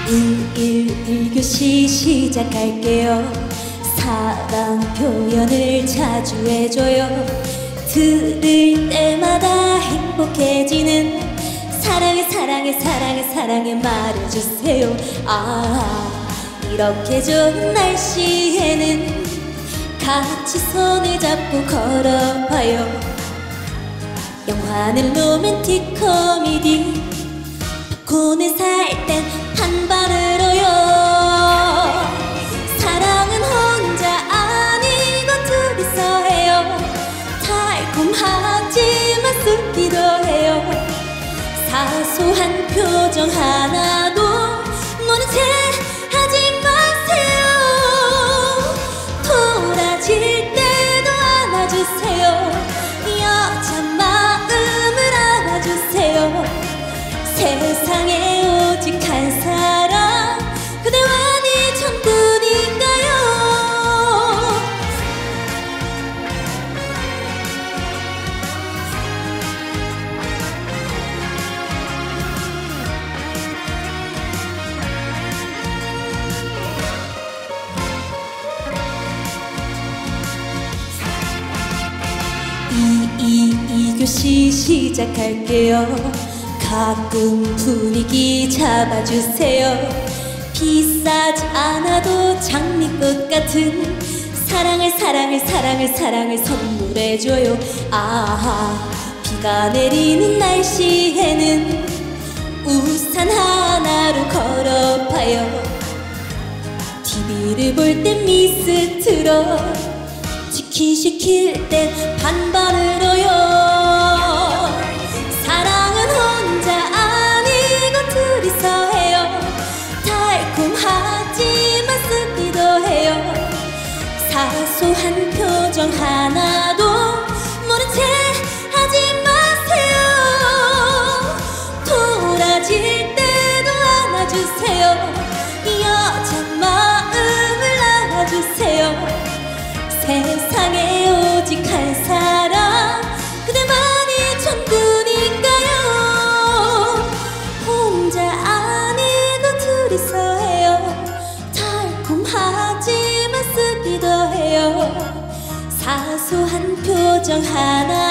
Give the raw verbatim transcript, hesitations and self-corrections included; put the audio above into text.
일일 교시 시작할게요. 사랑 표현을 자주 해줘요. 들을 때마다 행복해지는 사랑해 사랑해 사랑해 사랑해 말해주세요. 아, 이렇게 좋은 날씨에는 같이 손을 잡고 걸어봐요. 영화는 로맨틱 코미디, 팝콘을 살 땐 반반으로요. 사랑은 혼자 아니고 둘이서 해요. 달콤하지만 쓰기도 해요. 사소한 표정 하나도 모른 채 하지 마세요. 돌아질 때도 안아주세요. 여자 마음을 알아주세요. 세상에 오직 한 사람, 그대만이 전부니까요. 이, 이, 이 교시 시작할게요. 가끔 분위기 잡아주세요. 비싸지 않아도 장미꽃 같은 사랑을 사랑을 사랑을 사랑을 선물해줘요. 아하, 비가 내리는 날씨에는 우산 하나로 걸어봐요. 티비를 볼 땐 미스트로, 치킨 시킬 땐 반반으로요. 사랑은 혼자 아니고 둘이서 해요. 달콤하지만 쓰기도 해요. 사소한 표정 하나도 모른 채 하지 마세요. 돌아질 때도 안아주세요. 여자 마음을 알아주세요. 세상에 오직 한 사람, 그대만이 전부니까요. 혼자 아니고 둘이서 해요. 달콤하지만 쓰기도 해요. 사소한 표정 하나